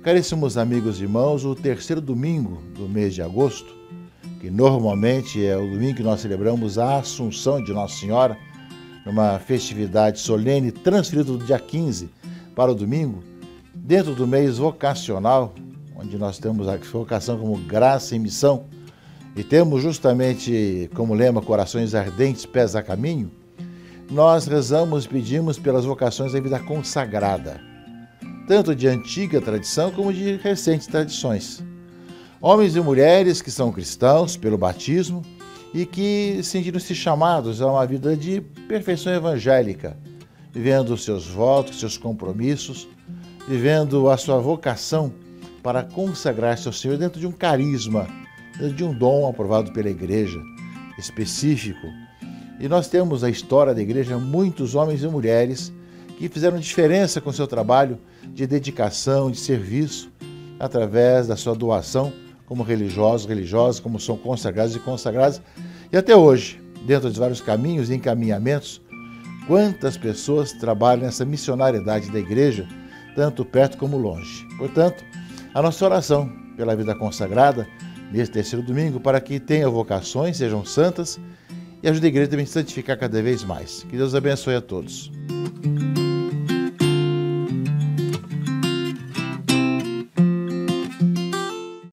Caríssimos amigos e irmãos, o terceiro domingo do mês de agosto, que normalmente é o domingo que nós celebramos a Assunção de Nossa Senhora, numa festividade solene transferida do dia 15 para o domingo, dentro do mês vocacional, onde nós temos a vocação como graça e missão, e temos justamente como lema corações ardentes, pés a caminho, nós rezamos e pedimos pelas vocações da vida consagrada, tanto de antiga tradição como de recentes tradições. Homens e mulheres que são cristãos pelo batismo e que sentiram-se chamados a uma vida de perfeição evangélica, vivendo os seus votos, seus compromissos, vivendo a sua vocação para consagrar-se ao Senhor dentro de um carisma, dentro de um dom aprovado pela Igreja, específico. E nós temos a história da Igreja, muitos homens e mulheres que fizeram diferença com o seu trabalho de dedicação, de serviço, através da sua doação como religiosos, religiosas, como são consagrados e consagradas. E até hoje, dentro de vários caminhos e encaminhamentos, quantas pessoas trabalham nessa missionariedade da Igreja, tanto perto como longe. Portanto, a nossa oração pela vida consagrada, nesse terceiro domingo, para que tenham vocações, sejam santas, e ajude a Igreja também a se santificar cada vez mais. Que Deus abençoe a todos.